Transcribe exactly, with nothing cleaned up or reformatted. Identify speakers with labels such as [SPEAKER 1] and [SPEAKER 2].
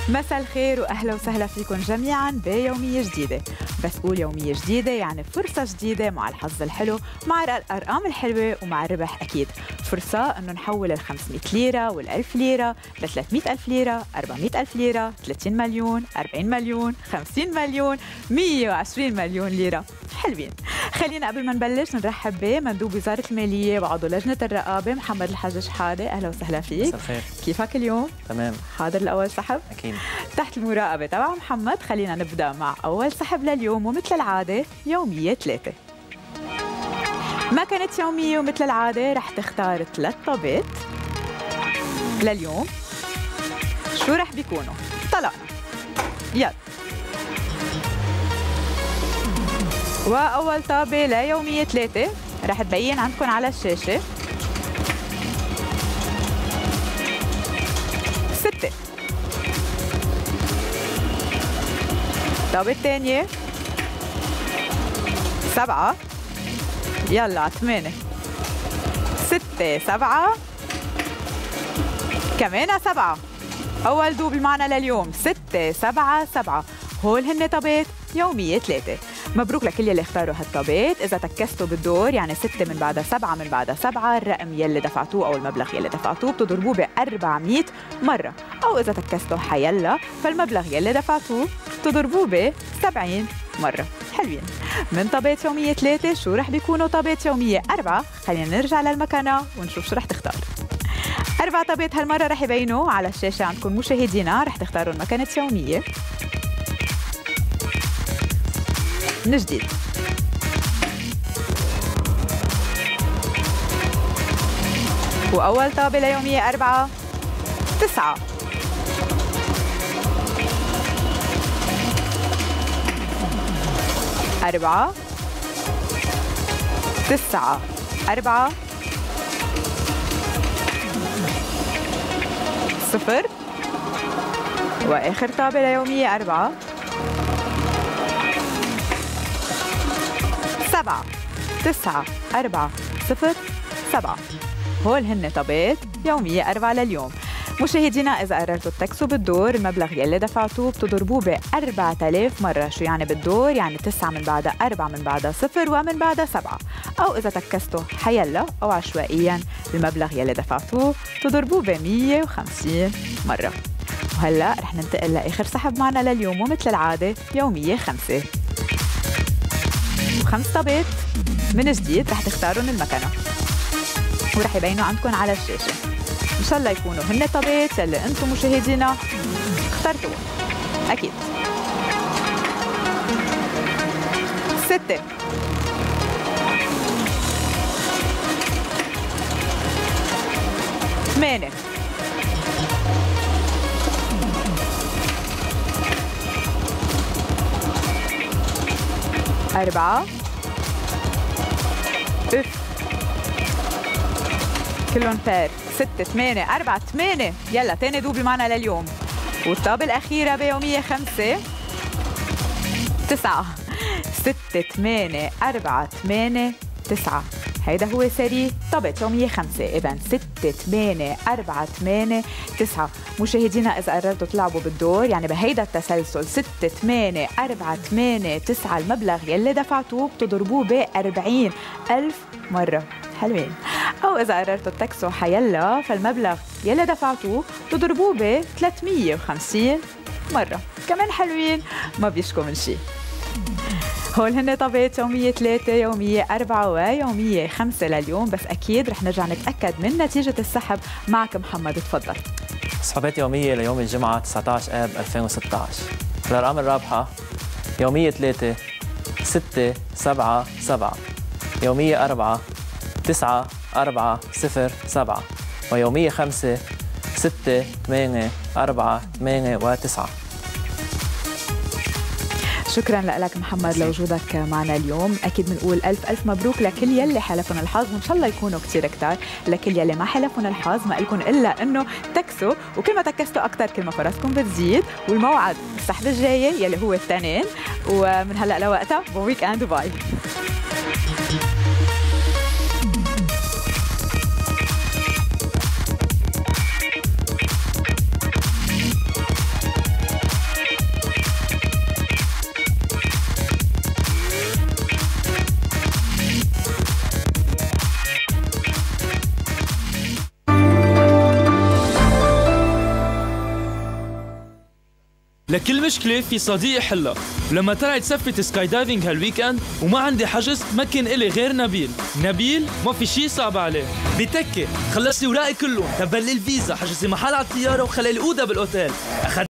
[SPEAKER 1] مساء الخير واهلا وسهلا فيكم جميعا بيوميه جديده. بس قول يوميه جديده يعني فرصه جديده مع الحظ الحلو، مع الارقام الحلوه ومع الربح اكيد. فرصه انه نحول ال خمسمية ليره وال ألف ليره ل ثلاثمية ألف ليره، أربعمية ألف ليره، ثلاثين مليون، أربعين مليون، خمسين مليون، مية وعشرين مليون ليره. حلوين. خلينا قبل ما نبلش نرحب بمندوب وزاره الماليه وعضو لجنه الرقابه محمد الحاج شحاده. اهلا وسهلا فيك.
[SPEAKER 2] مساء الخير.
[SPEAKER 1] كيفك اليوم؟
[SPEAKER 2] تمام.
[SPEAKER 1] حاضر لاول سحب؟
[SPEAKER 2] اكيد.
[SPEAKER 1] تحت المراقبه تبع محمد خلينا نبدا مع اول سحب لليوم، ومثل العاده يوميه ثلاثه. ما كانت يوميه ومثل العاده رح تختار ثلاث طابات لليوم. شو رح بيكونوا؟ طلقنا. يلا. وأول طابة ليومية ثلاثة رح تبين عندكم على الشاشة. ستة. الطابة الثانية سبعة. يلا ثمانية. ستة سبعة كمان سبعة. أول دوبل معنا لليوم ستة سبعة سبعة. هول هن طابات يومية ثلاثة. مبروك لكل يلي اختاروا هالطابات. إذا تكستوا بالدور يعني ستة من بعدها سبعة من بعدها سبعة، الرقم يلي دفعتوه أو المبلغ يلي دفعتوه بتضربوه ب أربعمية مرة، أو إذا تكستوا حيلا فالمبلغ يلي دفعتوه بتضربوه ب سبعين مرة. حلوين. من طابات يومية ثلاثة شو رح بيكونوا طابات يومية أربعة؟ خلينا نرجع للمكانة ونشوف شو رح تختار. أربع طابات هالمرة رح يبينوا على الشاشة عندكم مشاهدينا. رح تختاروا المكانة يومية من جديد. وأول طابة ليومية أربعة تسعة. أربعة تسعة أربعة صفر. وآخر طابة ليومية أربعة سبعة تسعة أربعة صفر سبعة. هول هن طابات يومية أربعة لليوم. مشاهدينا إذا قررتوا تكسوا بالدور المبلغ يلي دفعتوه بتضربوه ب أربعة آلاف مرة. شو يعني بالدور؟ يعني تسعة من بعدها أربعة من بعدها صفر ومن بعدها سبعة. أو إذا تكستوا حيلا أو عشوائيا المبلغ يلي دفعتوه بتضربوه ب مية وخمسين مرة. وهلا رح ننتقل لآخر سحب معنا لليوم، ومثل العادة يومية خمسة. وخمس طابات من جديد رح تختارون المكنة ورح يبينوا عندكم على الشاشة. إن شاء الله يكونوا هن طابات اللي أنتم مشاهدينا اخترتوهم. أكيد. ستة. ثمانية. أربعة. اف كلهم بير. ستة ثمانية أربعة ثمانية. يلا تاني دوبل معنا لليوم. والطابة الأخيرة بيومية خمسة تسعة. ستة ثمانية أربعة ثمانية تسعة. هيدا هو سري طابة يومية خمسة. إذن ستة ثمانية أربعة ثمانية تسعة. مشاهدينا إذا قررتوا تلعبوا بالدور يعني بهيدا التسلسل ستة ثمانية أربعة ثمانية تسعة، المبلغ يلي دفعتوه بتضربوه ب أربعين ألف مرة. حلوين. أو إذا قررتوا تكسوا حيلا فالمبلغ يلي دفعتوه تضربوه ب ثلاثمية وخمسين مرة. كمان حلوين، ما بيشكوا من شيء. هول هن طابات يومية ثلاثة، يومية أربعة ويومية خمسة لليوم. بس أكيد رح نرجع نتأكد من نتيجة السحب معك محمد. تفضل.
[SPEAKER 2] سحبات يومية ليوم الجمعة تسعة عشر آب ألفين وستة عشر. الأرقام الرابحة يومية ثلاثة ستة سبعة سبعة، يومية أربعة تسعة أربعة صفر سبعة، ويومية خمسة ستة ثمانية أربعة ثمانية وتسعة.
[SPEAKER 1] شكرا لك محمد لوجودك معنا اليوم. اكيد بنقول الف الف مبروك لكل يلي حلفهم الحظ، وان شاء الله يكونوا كثير كتار. لكل يلي ما حلفهم الحظ ما لكم الا انه تكسوا، وكل ما تكستوا اكثر كل ما فرصكم بتزيد. والموعد السحبه الجايه يلي هو الاثنين، ومن هلا لوقتها بون ويك اند وباي.
[SPEAKER 3] لكل مشكلة في صديق يحلها. ولما طلعت سفة سكاي دايفنج هالويكند وما عندي حجز ما كان إلي غير نبيل. نبيل ما في شي صعب عليه.
[SPEAKER 4] بتكة خلص لي ورائي كلهم، تبل لي الفيزا، حجز لي محل على الطيارة وخلي لي أوضة بالأوتيل. أخذ